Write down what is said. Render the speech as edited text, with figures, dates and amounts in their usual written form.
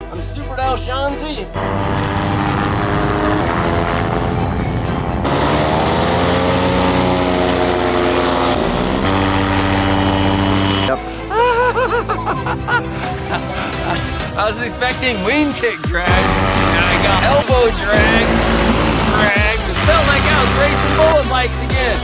I'm Superdell Shanzi. Yep. I was expecting wingtip drags, and I got elbow drags. It felt like I was racing bullet bikes again.